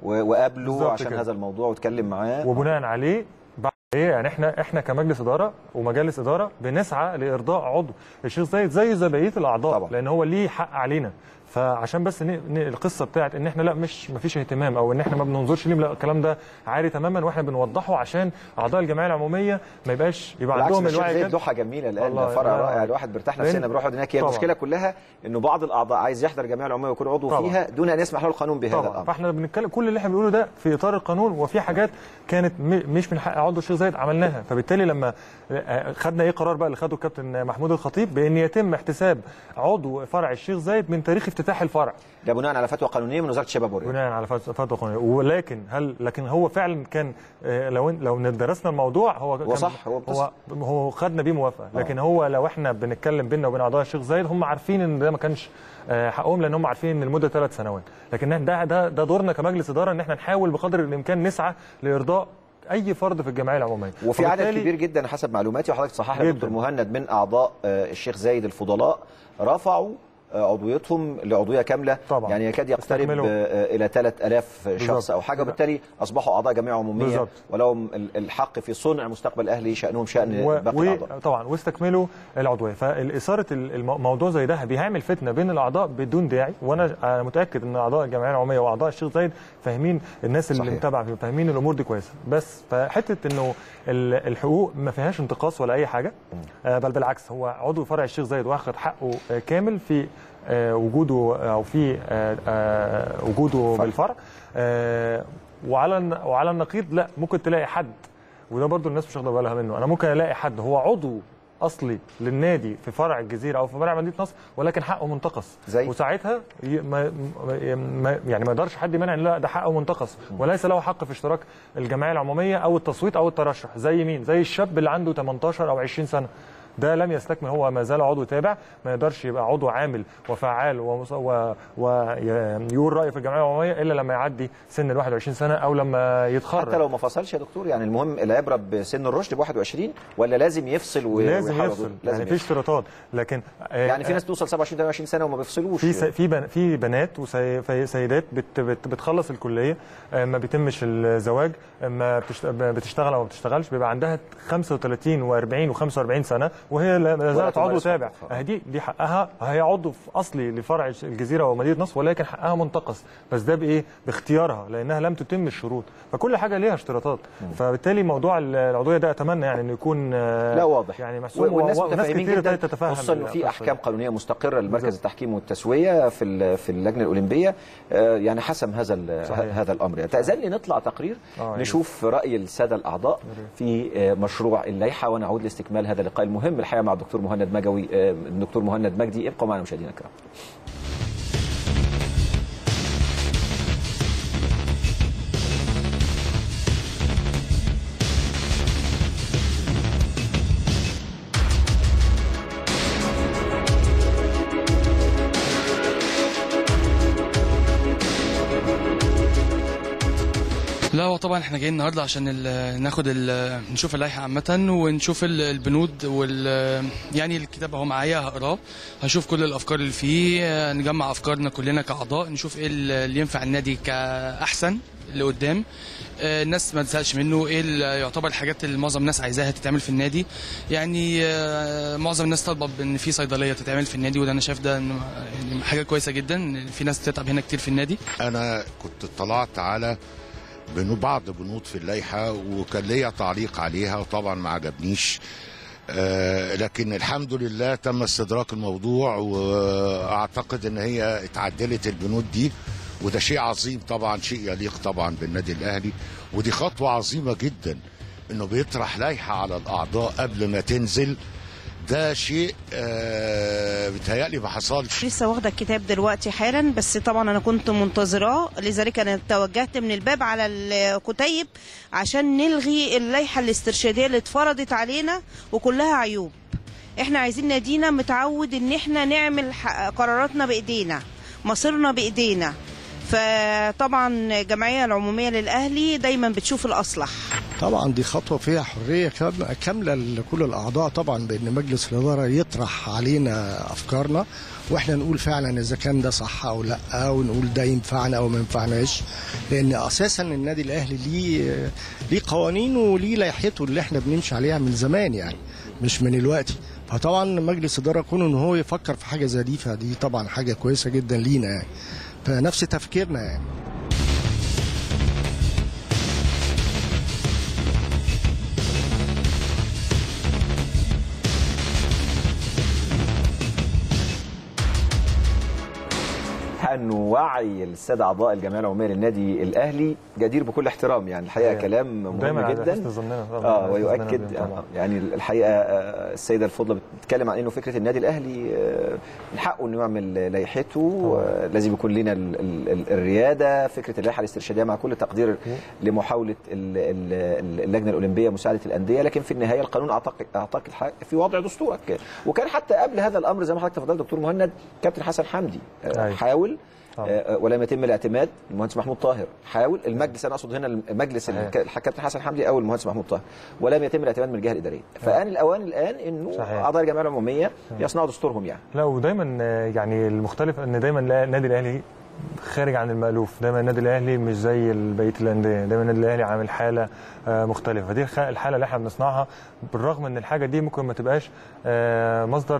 وقابله عشان كده. هذا الموضوع واتكلم معاه، وبناء عليه ايه يعني احنا احنا كمجلس اداره ومجالس اداره بنسعى لارضاء عضو الشيخ زايد زي زي بقيه الاعضاء طبعا. لان هو ليه حق علينا، فعشان بس القصه بتاعت ان احنا لا مش ما فيش اهتمام او ان احنا ما بننظرش ليه، لا الكلام ده عاري تماما واحنا بنوضحه عشان اعضاء الجمعيه العموميه ما يبقاش يبقى عندهم الوعي كده. ضحى جميله الان فرع رائع، الواحد بيرتاح نفسنا بنروح هناك. هي المشكله كلها انه بعض الاعضاء عايز يحضر الجمعيه العموميه ويكون عضو طبعا. فيها دون ان يسمح له القانون بهذا طبعا. الامر. فاحنا بنتكلم كل اللي احنا بنقوله ده في اطار القانون، وفي حاجات كانت مش من حق عضو الشيخ زايد عملناها. فبالتالي لما خدنا ايه قرار بقى اللي خده الكابتن محمود الخطيب بان يتم احتساب عضو فرع الشيخ زايد من تاريخ افتتاح الفرع، ده بناء على فتوى قانونيه من وزاره الشباب والرياضه. بناء على فتوى قانونيه. ولكن هل لكن هو فعلا كان لو لو درسنا الموضوع هو هو صح هو هو, هو خدنا بيه موافقه، لكن آه. هو لو احنا بنتكلم بيننا وبين اعضاء الشيخ زايد هم عارفين ان ده ما كانش حقهم، لان هم عارفين ان المده ثلاث سنوات، لكن ده ده ده دورنا كمجلس اداره ان احنا نحاول بقدر الامكان نسعى لارضاء اي فرد في الجمعيه العموميه. وفي عدد كبير جدا حسب معلوماتي وحضرتك صححها يا دكتور مهند من اعضاء الشيخ زايد الفضلاء رفعوا عضويتهم لعضويه كامله طبعا. يعني يكاد يقترب الى ثلاثة آلاف شخص او حاجه، وبالتالي اصبحوا اعضاء جمعيه عموميه بالزبط. ولهم الحق في صنع مستقبل الاهلي شانهم شان و... باقي و... الاعضاء طبعا واستكملوا العضويه. فالاثاره الموضوع زي ده بيعمل فتنه بين الاعضاء بدون داعي، وانا متاكد ان اعضاء الجمعيه العموميه واعضاء الشيخ زايد فاهمين، الناس اللي متابعه فاهمين الامور دي كويسه. بس فحته انه الحقوق ما فيهاش انتقاص ولا اي حاجه، بل بالعكس هو عضو فرع الشيخ زايد واخد حقه كامل في وجوده او في وجوده بالفرع. وعلى وعلى النقيض لا، ممكن تلاقي حد، وده برضو الناس مش واخده بالها منه، انا ممكن الاقي حد هو عضو اصلي للنادي في فرع الجزيره او في فرع مدينه نصر ولكن حقه منتقص، زي وساعتها ما يعني ما يقدرش حد يمنع ان لا ده حقه منتقص وليس له حق في اشتراك الجمعيه العموميه او التصويت او الترشح. زي مين؟ زي الشاب اللي عنده ثمانية عشر او عشرين سنه، ده لم يستكمل، هو ما زال عضو تابع، ما يقدرش يبقى عضو عامل وفعال ويقول رايه في الجمعيه العموميه الا لما يعدي سن ال واحد وعشرين سنه او لما يتخرج. حتى لو ما فصلش يا دكتور، يعني المهم العبره بسن الرشد ب واحد وعشرين ولا لازم يفصل و... لازم يفصل؟ لازم يعني في اشتراطات، لكن يعني في ناس توصل سبعة وعشرين ثمانية وعشرين سنه وما بيفصلوش. في س... في بن... في بنات وسيدات بت... بت... بتخلص الكليه ما بيتمش الزواج، ما بتشت... بتشتغل او ما بتشتغلش، بيبقى عندها خمسة وثلاثين وأربعين وخمسة وأربعين سنه وهي لا زالت عضو تابع. دي دي حقها، هي عضو اصلي لفرع الجزيره ومدينه نصر ولكن حقها منتقص، بس ده بايه؟ باختيارها لانها لم تتم الشروط، فكل حاجه ليها اشتراطات. فبالتالي موضوع العضويه ده اتمنى يعني انه يكون لا واضح يعني محسوم، والناس متفاهمين جدا، تتفهم، خصوصا انه في احكام قانونيه مستقره لمركز التحكيم والتسويه في في اللجنه الاولمبيه يعني حسم هذا هذا الامر. يعني تاذن لي نطلع تقرير آه نشوف راي الساده الاعضاء في مشروع اللائحه ونعود لاستكمال هذا اللقاء المهم الحقيقه مع الدكتور مهند مجوي. الدكتور مهند مجدي، ابقوا معنا مشاهدينا الكرام. لا هو طبعا احنا جايين النهارده عشان ناخد نشوف اللائحه عامه ونشوف البنود وال يعني الكتاب اهو معايا هقراه، هشوف كل الافكار اللي فيه، نجمع افكارنا كلنا كاعضاء، نشوف ايه اللي ينفع النادي كاحسن لقدام، الناس ما تزهقش منه، ايه اللي يعتبر الحاجات اللي معظم الناس عايزاها تتعمل في النادي. يعني معظم الناس طالبه ان في صيدليه تتعمل في النادي، وده انا شايف ده يعني حاجه كويسه جدا، في ناس بتتعب هنا كتير في النادي. انا كنت اطلعت على بعض بنود في اللائحه وكان ليا تعليق عليها وطبعا ما عجبنيش، آه لكن الحمد لله تم استدراك الموضوع واعتقد ان هي اتعدلت البنود دي، وده شيء عظيم طبعا، شيء يليق طبعا بالنادي الاهلي، ودي خطوه عظيمه جدا انه بيطرح لائحه على الاعضاء قبل ما تنزل. ده شيء آه بيتهيألي ما حصلش. لسه واخده الكتاب دلوقتي حالا، بس طبعا انا كنت منتظراه، لذلك انا توجهت من الباب على الكتيب عشان نلغي اللائحه الاسترشاديه اللي اتفرضت علينا وكلها عيوب. احنا عايزين نادينا متعود ان احنا نعمل قراراتنا بايدينا، مصيرنا بايدينا. فطبعا الجمعيه العموميه للاهلي دايما بتشوف الاصلح. طبعا دي خطوه فيها حريه كامله لكل الاعضاء، طبعا بان مجلس الاداره يطرح علينا افكارنا واحنا نقول فعلا اذا كان ده صح او لا، ونقول ده ينفعنا او ما ينفعناش، لان اساسا النادي الاهلي ليه ليه قوانينه وليه لائحته اللي احنا بنمشي عليها من زمان، يعني مش من الوقت. فطبعا مجلس الاداره كونه ان هو يفكر في حاجه زي دي، فدي طبعا حاجه كويسه جدا لينا، يعني فنفس تفكيرنا يعني. أن وعي السادة أعضاء الجمعية العمومية للنادي الأهلي جدير بكل احترام، يعني الحقيقة أيه. كلام مهم جدا اه ويؤكد آه يعني الحقيقة آه السيدة الفضلة بتتكلم عن إنه فكرة النادي الأهلي آه من حقه إنه يعمل لائحته، آه لازم يكون لنا ال ال ال الريادة. فكرة اللائحة الاسترشادية مع كل تقدير م. لمحاولة ال ال اللجنة الأولمبية مساعدة الأندية، لكن في النهاية القانون أعتقد أعتقد في وضع دستورك. وكان حتى قبل هذا الأمر زي ما حضرتك تفضلت دكتور مهند، كابتن حسن حمدي آه أيه. حاول آه ولم يتم الاعتماد. المهندس محمود طاهر حاول المجلس، انا اقصد هنا المجلس الكابتن حسن حمدي او المهندس محمود طاهر، ولم يتم الاعتماد من الجهه الاداريه. فان الاوان الان انه اعضاء الجمعيه العموميه يصنعوا دستورهم يعني. لا ودايما يعني المختلف ان دايما النادي الاهلي خارج عن المألوف، دايما النادي الاهلي مش زي بقيه الانديه، دايما النادي الاهلي عامل حاله مختلفه، دي الحاله اللي احنا بنصنعها، بالرغم ان الحاجه دي ممكن ما تبقاش مصدر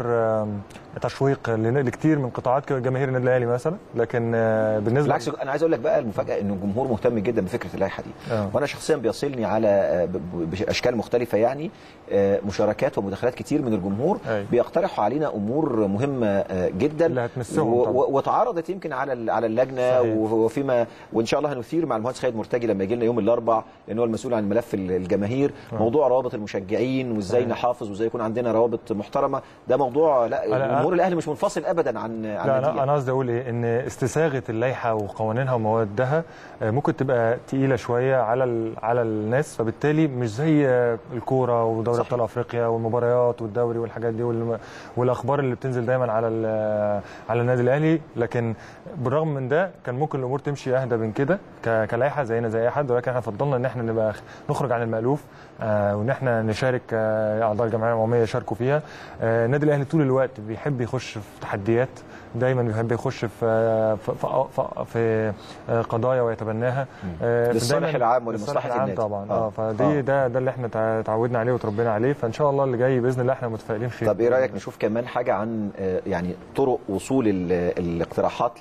تشويق لكتير من قطاعات جماهير النادي الاهلي مثلا، لكن بالنسبه بالعكس انا عايز اقول لك بقى المفاجاه ان الجمهور مهتم جدا بفكره اللائحه دي. أوه. وانا شخصيا بيصلني على باشكال مختلفه يعني مشاركات ومداخلات كتير من الجمهور. أي. بيقترحوا علينا امور مهمه جدا اللي هتمسهم وتعرضت يمكن على على اللجنه. صحيح. وفيما وان شاء الله هنثير مع المهندس خالد مرتجي لما يجي لنا يوم الاربعاء، لان هو المسؤول عن ملف الجماهير. أوه. موضوع روابط المشجعين وازاي نحافظ وازاي يكون عندنا روابط محترمه، ده موضوع لا جمهور الاهلي مش منفصل ابدا عن عن لا لا انا قصدي اقول ايه، ان استساغه اللائحه وقوانينها وموادها ممكن تبقى تقيله شويه على على الناس، فبالتالي مش زي الكوره ودوري ابطال افريقيا والمباريات والدوري والحاجات دي والاخبار اللي بتنزل دايما على على النادي الاهلي. لكن بالرغم من ده كان ممكن الامور تمشي اهدى من كده كلائحه زينا زي اي حد، ولكن احنا فضلنا ان احنا نبقى نخرج عن المألوف آه وان احنا نشارك آه اعضاء الجمعيه العموميه يشاركوا فيها. آه النادي الاهلي طول الوقت بيحب يخش في تحديات، دايما بيحب يخش في في, في, في قضايا ويتبناها آه للصالح العام ولمصلحه النادي طبعا. اه فدي آه. ده ده اللي احنا تعودنا عليه وتربينا عليه، فان شاء الله اللي جاي باذن الله احنا متفائلين خير. طب ايه رايك نشوف كمان حاجه عن يعني طرق وصول الاقتراحات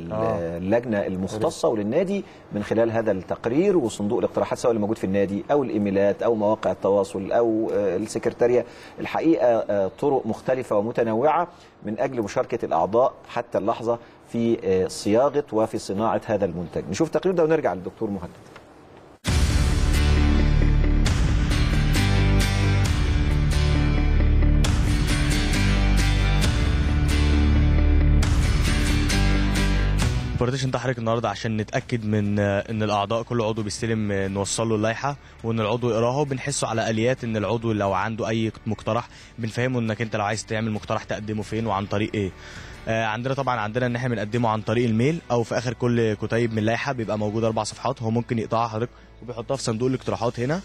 للجنه المختصه وللنادي من خلال هذا التقرير وصندوق الاقتراحات، سواء اللي موجود في النادي او الايميلات او مواقع التواصل او السكرتاريه. الحقيقه طرق مختلفه ومتنوعه من اجل مشاركه الاعضاء حتى اللحظه في صياغه وفي صناعه هذا المنتج. نشوف التقرير ده ونرجع للدكتور مهند. البارتيشن ده حضرتك النهارده عشان نتاكد من ان الاعضاء كل عضو بيستلم نوصل له اللائحه وان العضو يقراها، وبنحسه على اليات ان العضو لو عنده اي مقترح بنفهمه انك انت لو عايز تعمل مقترح تقدمه فين وعن طريق ايه. آه عندنا طبعا عندنا ان احنا بنقدمه عن طريق الميل، او في اخر كل كتيب من اللائحه بيبقى موجود اربع صفحات، هو ممكن يقطعها حضرتك وبيحطها في صندوق الاقتراحات هنا،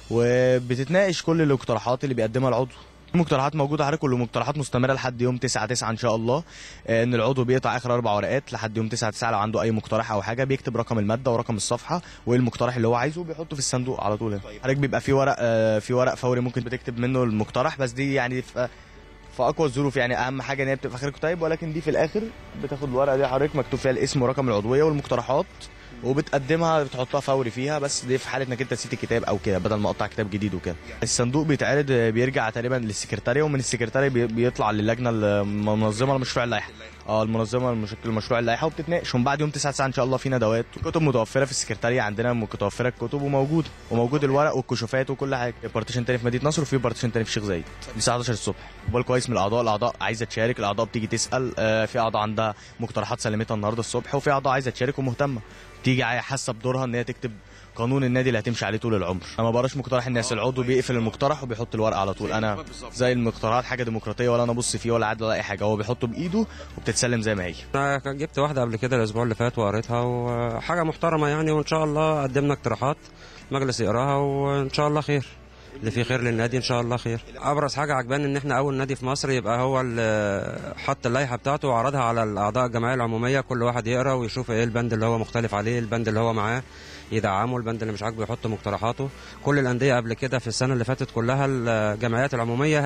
وبتتناقش كل الاقتراحات اللي بيقدمها العضو. مقترحات موجوده حضرتك، كل مقترحات مستمره لحد يوم تسعة تسعة ان شاء الله. آه ان العضو بيقطع اخر اربع ورقات لحد يوم تسعة تسعة، لو عنده اي مقترح او حاجه بيكتب رقم الماده ورقم الصفحه وايه المقترح اللي هو عايزه وبيحطه في الصندوق على طول. حضرتك بيبقى في ورق آه في ورق فوري ممكن بتكتب منه المقترح، بس دي يعني في في اقوى الظروف، يعني اهم حاجه ان هي بتبقى في اخر الكتيب، ولكن دي في الاخر بتاخد الورقه دي حضرتك مكتوب فيها الاسم ورقم العضويه والمقترحات وبتقدمها بتحطها فوري فيها، بس دي في حاله انك انت نسيت الكتاب او كده بدل ما اقطع كتاب جديد وكده. الصندوق بيتعرض بيرجع تقريبا للسكرتاريه، ومن السكرتاريه بيطلع للجنه المنظمه لمشروع اللائحه اه المنظمه لمشروع اللائحه وبتتناقش، ومن بعد يوم تسعة تسعة ان شاء الله في ندوات. كتب متوفره في السكرتاريه عندنا، متوفره الكتب وموجوده وموجود الورق والكشوفات وكل حاجه. بارتيشن تاني في مدينه نصر وفي بارتيشن تاني في الشيخ زايد الساعه حداشر الصبح. بال كويس من الاعضاء، الاعضاء عايزه تشارك، الاعضاء بتيجي تسال. آه في اعضاء عندها مقترحات سلمتها النهارده الصبح، وفي اعضاء عايزه تشارك ومهتمه تيجي حاسه بدورها ان هي تكتب قانون النادي اللي هتمشي عليه طول العمر. انا ما بقراش مقترح الناس، العضو بيقفل المقترح وبيحط الورقه على طول. انا زي المقترحات حاجه ديمقراطيه، ولا انا ابص فيه ولا عاد ولا اي حاجه، هو بيحطه بايده وبتتسلم زي ما هي. انا جبت واحده قبل كده الاسبوع اللي فات وقريتها وحاجه محترمه يعني، وان شاء الله قدمنا اقتراحات المجلس يقراها وان شاء الله خير، اللي فيه خير للنادي ان شاء الله خير. ابرز حاجه عجباني ان احنا اول نادي في مصر يبقى هو اللي حط اللائحه بتاعته وعرضها على الاعضاء الجمعيه العموميه، كل واحد يقرا ويشوف ايه البند اللي هو مختلف عليه، البند اللي هو معاه يدعمه، البند اللي مش عاجبه يحط مقترحاته. كل الانديه قبل كده في السنه اللي فاتت كلها الجمعيات العموميه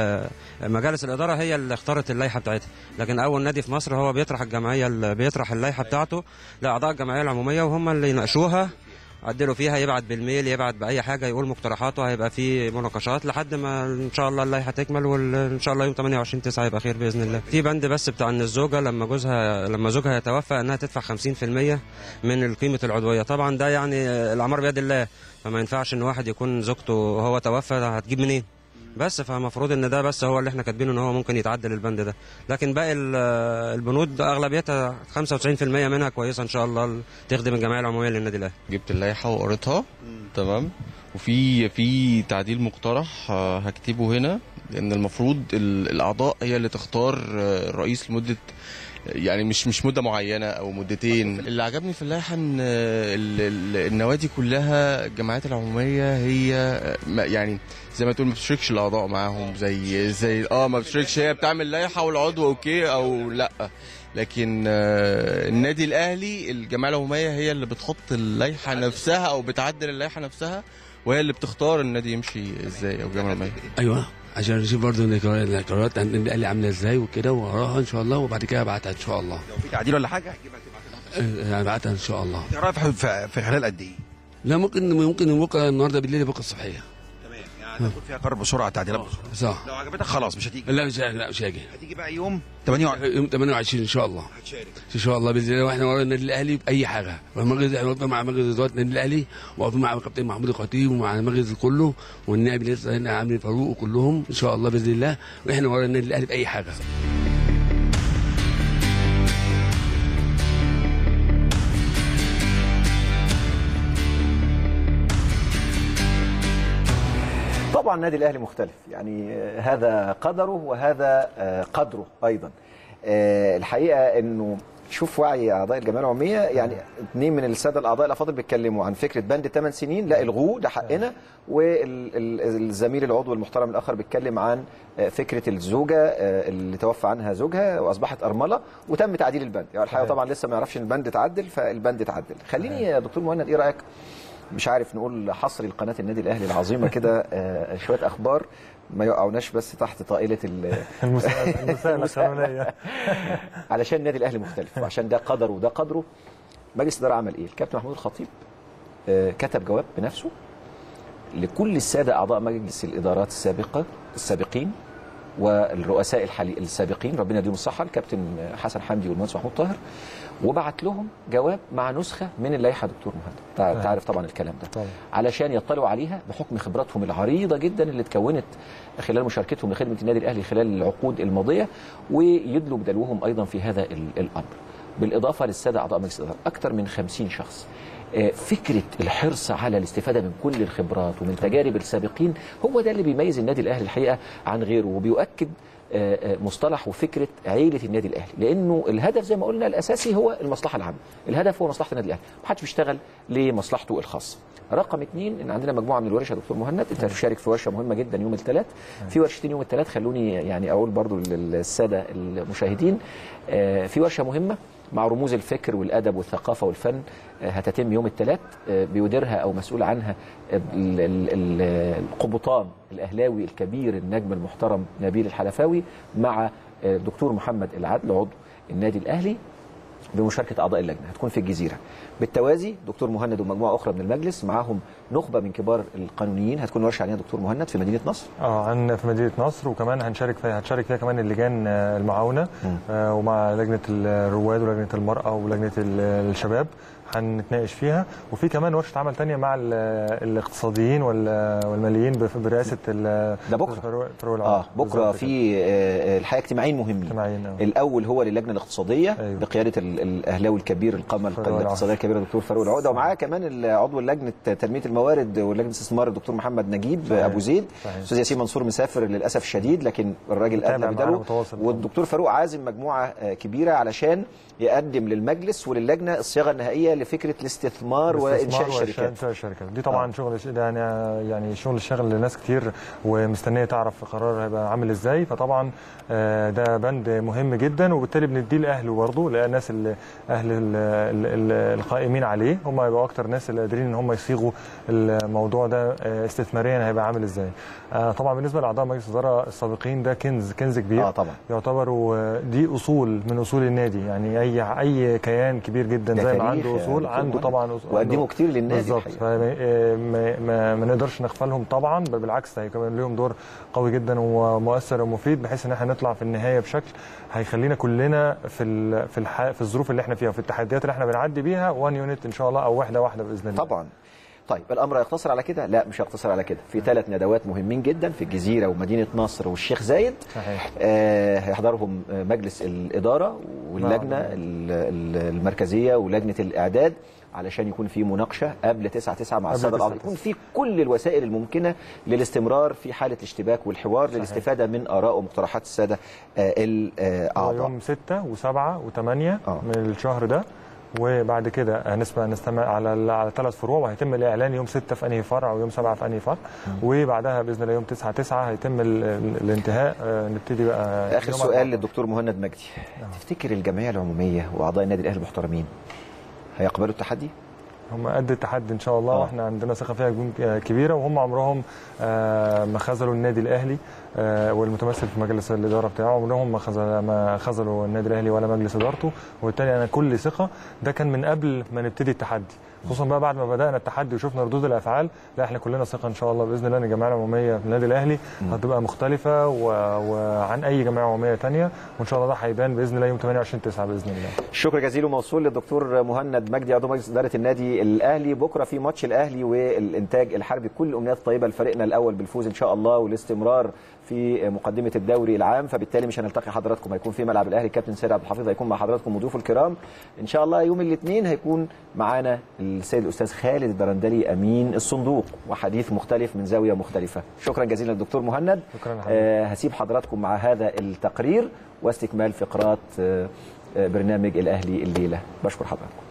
مجالس الاداره هي اللي اختارت اللائحه بتاعتها، لكن اول نادي في مصر هو بيطرح الجمعيه اللي بيطرح اللائحه بتاعته لاعضاء الجمعيه العموميه وهم اللي يناقشوها، عدلوا فيها، يبعت بالميل يبعت باي حاجه يقول مقترحاته، هيبقى في مناقشات لحد ما ان شاء الله اللائحه تكمل، وان شاء الله يوم ثمانية وعشرين تسعة يبقى خير باذن الله. في بند بس بتاع ان الزوجه لما جوزها لما زوجها يتوفى انها تدفع خمسين في المية من قيمه العضويه، طبعا ده يعني الامر بيد الله، فما ينفعش ان واحد يكون زوجته وهو توفى هتجيب منين؟ بس فمفروض ان ده بس هو اللي احنا كاتبينه ان هو ممكن يتعدل البند ده، لكن باقي البنود اغلبيتها خمسة وتسعين في المية منها كويسه ان شاء الله تخدم الجمعيه العموميه للنادي الاهلي. جبت اللائحه وقريتها تمام، وفي في تعديل مقترح هكتبه هنا، لان المفروض الاعضاء هي اللي تختار الرئيس لمده، يعني مش مش مده معينه او مدتين. اللي عجبني في اللائحه ان النوادي كلها الجمعيات العموميه هي يعني زي ما تقول ما بتشاركش الاعضاء معاهم، زي زي اه ما بتشاركش، هي بتعمل لائحه والعضو اوكي او لا. لكن النادي الاهلي الجمعيه العموميه هي اللي بتحط اللائحه نفسها او بتعدل اللائحه نفسها، وهي اللي بتختار النادي يمشي ازاي او الجمعيه العموميه. ايوه، عشان نشوف برضه القرارات عند النادي الاهلي عامله ازاي وكده، وراها ان شاء الله، وبعد كده ابعتها ان شاء الله. لو في تعديل ولا حاجه هتجيبها هبعتها ان شاء الله. تعرف في خلال قد ايه؟ لا ممكن ممكن بكره، النهارده بالليل، بكره الصبحيه. تمام، يعني هتكون فيها قرار بسرعه، تعديلات بسرعه. صح. لو عجبتك خلاص مش هتيجي. لا مش لا مش هاجي. هتيجي بقى يوم ثمانية وعشرين يوم ثمانية وعشرين ان شاء الله. هتشارك ان شاء الله باذن الله، واحنا ورا النادي الاهلي باي حاجه، ومجلس واقفين مع مجلس اداره النادي الاهلي، واقفين مع الكابتن محمود الخطيب ومع المجلس كله، والنائب لسه هنا عامل فاروق وكلهم ان شاء الله باذن الله، واحنا ورا النادي الاهلي باي حاجه. طبعا النادي الاهلي مختلف، يعني هذا قدره وهذا قدره ايضا. الحقيقه انه شوف وعي اعضاء الجمعيه العموميه، يعني اثنين من الساده الاعضاء الافاضل بيتكلموا عن فكره بند ثمان سنين، لا الغوه ده حقنا، والزميل العضو المحترم الاخر بيتكلم عن فكره الزوجه اللي توفى عنها زوجها واصبحت ارمله وتم تعديل البند. يعني الحقيقه طبعا لسه ما يعرفش ان البند اتعدل، فالبند اتعدل. خليني يا دكتور مهند، ايه رايك؟ مش عارف نقول حصري لقناه النادي الاهلي العظيمه كده شويه اخبار ما يقعوناش بس تحت طائله المساءله القانونيه علشان النادي الاهلي مختلف، وعشان ده قدره وده قدره. مجلس الاداره عمل ايه؟ الكابتن محمود الخطيب كتب جواب بنفسه لكل الساده اعضاء مجلس الادارات السابقه السابقين والرؤساء الحالي السابقين، ربنا يديهم الصحه، الكابتن حسن حمدي والمهندس محمود طاهر، وبعت لهم جواب مع نسخه من اللائحه. دكتور مهند تعرف طبعا الكلام ده طبعا. علشان يطلعوا عليها بحكم خبراتهم العريضه جدا اللي اتكونت خلال مشاركتهم لخدمه النادي الاهلي خلال العقود الماضيه، ويدلوا بدلوهم ايضا في هذا الامر. بالاضافه للساده اعضاء مجلس الاداره اكثر من خمسين شخص. فكره الحرص على الاستفاده من كل الخبرات ومن تجارب السابقين هو ده اللي بيميز النادي الاهلي الحقيقه عن غيره، وبيؤكد مصطلح وفكره عيله النادي الاهلي، لانه الهدف زي ما قلنا الاساسي هو المصلحه العامه، الهدف هو مصلحه النادي الاهلي، ما حدش بيشتغل لمصلحته الخاصه. رقم اثنين ان عندنا مجموعه من الورش يا دكتور مهند، انت هتشارك في ورشه مهمه جدا يوم الثلاث، في ورشتين يوم الثلاث، خلوني يعني اقول برضو للساده المشاهدين في ورشه مهمه مع رموز الفكر والادب والثقافه والفن هتتم يوم الثلاث، بيديرها او مسؤول عنها القبطان الاهلاوي الكبير النجم المحترم نبيل الحلفاوي مع الدكتور محمد العدل عضو النادي الاهلي بمشاركه اعضاء اللجنه. هتكون في الجزيره. بالتوازي دكتور مهند ومجموعه اخرى من المجلس معاهم نخبه من كبار القانونيين، هتكون ورشه عليها دكتور مهند في مدينه نصر. اه عن في مدينه نصر، وكمان هنشارك فيها هتشارك فيها كمان اللجان المعاونه آه ومع لجنه الرواد ولجنه المراه ولجنه الشباب هنتناقش فيها. وفي كمان ورشه عمل ثانيه مع الاقتصاديين والماليين برئاسه ده بكره اه بكره في الحقيقه اجتماعين مهمين. اجتماعين آه. الاول هو للجنه الاقتصاديه أيوه. بقياده الاهلاوي الكبير القامه الاقتصاديه الكبيره الدكتور فاروق العقده، ومعاه كمان عضو لجنه تنميه الموارد ولجنه الاستثمار الدكتور محمد نجيب صحيح. ابو زيد. استاذ ياسين منصور مسافر للاسف الشديد، لكن الراجل ادى بداله، والدكتور فاروق عازم مجموعه كبيره علشان يقدم للمجلس وللجنه الصياغه النهائيه لفكره الاستثمار وانشاء الشركات. انشاء الشركات دي طبعا آه. شغل يعني يعني شغل الشغل لناس كتير ومستنيه تعرف القرار هيبقى عامل ازاي، فطبعا ده بند مهم جدا، وبالتالي بنديه لاهله برضه، للناس اللي اهل القائمين عليه هم هيبقوا اكتر ناس اللي قادرين ان هم يصيغوا الموضوع ده استثماريا هيبقى عامل ازاي. طبعا بالنسبه لاعضاء مجلس الاداره السابقين ده كنز كنز كبير اه طبعا يعتبروا دي اصول من اصول النادي، يعني اي اي كيان كبير جدا زي ما عنده اصول عنده طبعا اصول وقدموا كتير للنادي بالظبط، ما, ما, ما نقدرش نغفلهم طبعا، بالعكس هيكون لهم دور قوي جدا ومؤثر ومفيد، بحيث ان احنا نطلع في النهايه بشكل هيخلينا كلنا في في الح... في الظروف اللي احنا فيها وفي التحديات اللي احنا بنعدي بيها وان يونت ان شاء الله او واحده واحده باذن الله. طبعا. طيب الامر هيقتصر على كده؟ لا مش هيقتصر على كده، في ثلاث ندوات مهمين جدا في الجزيره ومدينه نصر والشيخ زايد. صحيح. آه هيحضرهم مجلس الاداره واللجنه المركزيه ولجنه الاعداد علشان يكون في مناقشه قبل تسعة تسعة مع الساده الاعضاء، يكون في كل الوسائل الممكنه للاستمرار في حاله الاشتباك والحوار صحيح. للاستفاده من اراء ومقترحات الساده الاعضاء. يوم ستة وسبعة وثمانية من الشهر ده، وبعد كده هنسمع نستمع على على ثلاث فروع، وهيتم الاعلان يوم ستة في انهي فرع ويوم سبعة في انهي فرع، وبعدها باذن الله يوم تسعة تسعة هيتم الانتهاء. نبتدي بقى اخر سؤال للدكتور مهند مجدي. نعم. تفتكر الجمعيه العموميه واعضاء النادي الاهلي المحترمين هيقبلوا التحدي؟ هم قد التحدي ان شاء الله، آه. واحنا عندنا ثقه فيها كبيره، وهم عمرهم ما خذلوا النادي الاهلي والمتمثل في مجلس الاداره بتاعه، عمرهم ما خذل ما خذلوا النادي الاهلي ولا مجلس ادارته، وبالتالي انا كل ثقه. ده كان من قبل ما نبتدي التحدي، خصوصا بقى بعد ما بدانا التحدي وشفنا ردود الافعال. لا احنا كلنا ثقه ان شاء الله باذن الله ان الجمعيه العموميه في النادي الاهلي هتبقى مختلفه وعن اي جمعيه عموميه ثانيه، وان شاء الله ده هيبان باذن الله يوم ثمانية وعشرين تسعة باذن الله. الشكر جزيل وموصول للدكتور مهند مجدي عضو مجلس اداره النادي الاهلي. بكره في ماتش الاهلي والانتاج الحربي، كل الامنيات الطيبه لفريقنا الاول بالفوز ان شاء الله والاستمرار في مقدمه الدوري العام، فبالتالي مش هنلتقي حضراتكم، هيكون في ملعب الاهلي كابتن سيد عبد الحفيظ هيكون مع حضراتكم وضيوفه الكرام ان شاء الله. يوم الاثنين هيكون معانا السيد الاستاذ خالد الدرندلي امين الصندوق، وحديث مختلف من زاويه مختلفه. شكرا جزيلا للدكتور مهند. شكرا. آه هسيب حضراتكم مع هذا التقرير واستكمال فقرات آه برنامج الاهلي الليله. بشكر حضراتكم.